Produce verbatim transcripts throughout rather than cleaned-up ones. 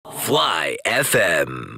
Fly F M.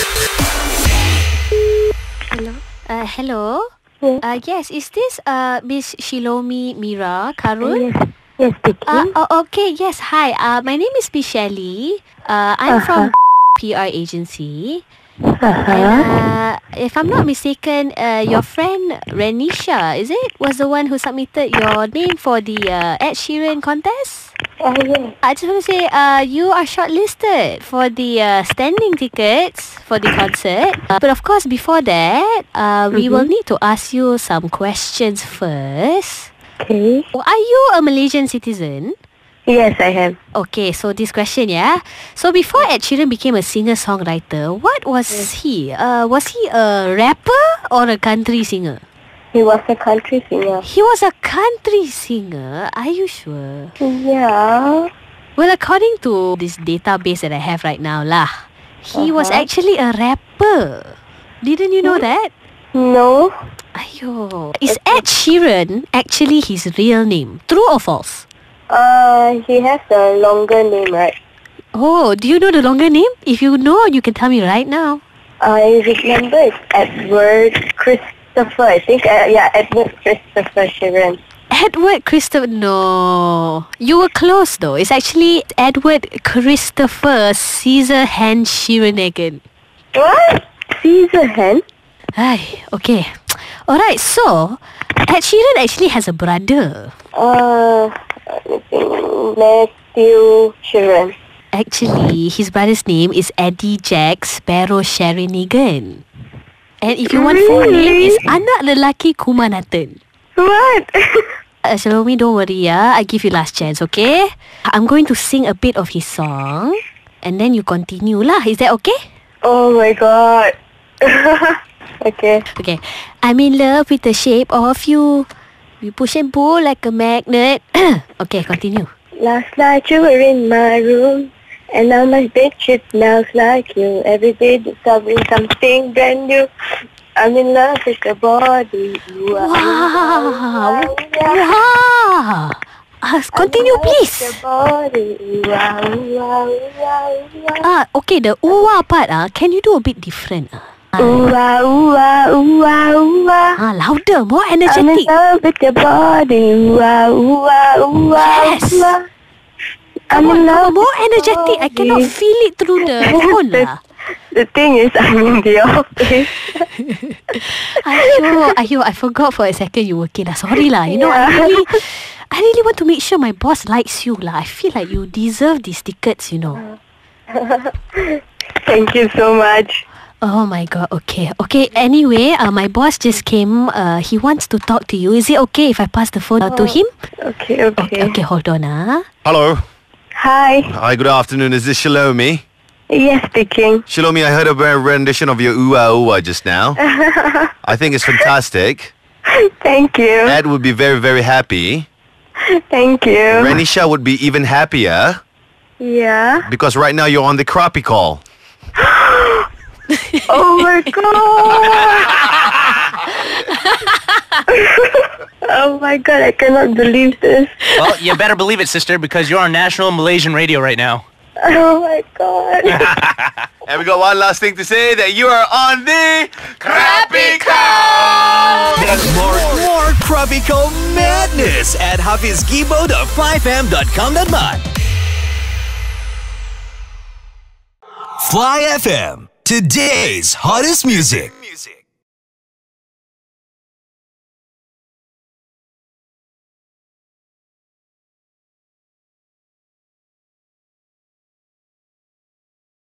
Hello. Uh, hello. Yes. Uh, yes, is this uh Miss Shilomi Mira Karun? Yes, yes, speaking. Uh, oh, okay. Yes. Hi. Uh, my name is Michelle. Uh, I'm Uh-huh. from P R agency. Uh-huh. And uh, if I'm not mistaken, uh, your friend Renisha, is it, was the one who submitted your name for the uh, Ed Sheeran contest? Uh, yes. I just want to say, uh, you are shortlisted for the uh, standing tickets for the concert. Uh, but of course, before that, uh, we Mhm. will need to ask you some questions first. Okay. Are you a Malaysian citizen? Yes, I have. Okay, so this question, yeah. So before Ed Sheeran became a singer-songwriter, what was he? Uh, was he a rapper or a country singer? He was a country singer. He was a country singer. Are you sure? Yeah. Well, according to this database that I have right now, lah, he was Uh-huh. actually a rapper. Didn't you know that? No. Ayo. Is Ed Sheeran actually his real name? True or false? Uh, he has a longer name, right? Oh, do you know the longer name? If you know, you can tell me right now. I remember it's Edward Christopher. I think, uh, yeah, Edward Christopher Sheeran. Edward Christopher. No. You were close though. It's actually Edward Christopher Caesar Hand Sheeran again. What? Caesar Hand? Ay, okay. Alright, so Ed Sheeran actually has a brother. Uh, I think Matthew Sheeran. Actually, his brother's name is Eddie Jack Sparrow Sherinigan. And if you want full name, is anak lelaki Kumanatan. What? Uh, Shalomi, don't worry, yeah. I give you last chance, okay? I'm going to sing a bit of his song, and then you continue lah. Is that okay? Oh my god. Okay. Okay. I'm in love with the shape of you. We push and pull like a magnet. Okay, continue. Last night you were in my room, and now my bedsheet smells like you. Every day discovering something brand new. I'm in love with your body. You are Wow! wow, wow. Wow! Uh, continue, I'm in love with please. your body. Wow, wow, wow, wow. Ah, okay, the uwa part, ah, can you do a bit different? Ah, Ooh, ah, ooh, ah, ooh, ah, ooh, ah. ah louder, more I'm in energetic. love with your body. Ooh, ah, ooh, ah, ooh, ah, Yes. ooh, ah. I'm Come on, in come on, love more with your energetic. I cannot body. feel it through the phone lah. The thing is, I'm in the office. Ayo, ayo, I forgot for a second you working lah. Sorry lah. You know, I Yeah. really, I really want to make sure my boss likes you lah. I feel like you deserve these tickets, you know. Thank you so much. Oh my god, okay. Okay, anyway, uh, my boss just came. Uh, he wants to talk to you. Is it okay if I pass the phone uh, to him? Okay, okay. Okay, okay, hold on ah. Hello. Hi. Hi, good afternoon. Is this Shalomi? Yes, speaking. Shalomi, I heard a rare rendition of your Ooh Ah Ooh Ah just now. I think it's fantastic. Thank you. Ed would be very, very happy. Thank you. Renisha would be even happier Yeah. because right now you're on the crappie call. Oh my god. Oh my god, I cannot believe this. Well, you better believe it, sister, because you're on national Malaysian radio right now. Oh my god. And we got one last thing to say, that you are on the crappie call! More, more Krabico madness at hafizgibo dot five m dot com dot my. Fly F M, today's hottest music.